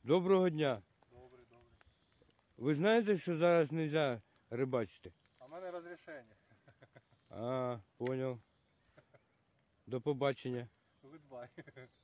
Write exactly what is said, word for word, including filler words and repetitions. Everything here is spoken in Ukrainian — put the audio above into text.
Доброго дня. Добрий, добрий. Ви знаєте, що зараз не можна рибачити? А в мене розрішення. А, понял. До побачення. Goodbye.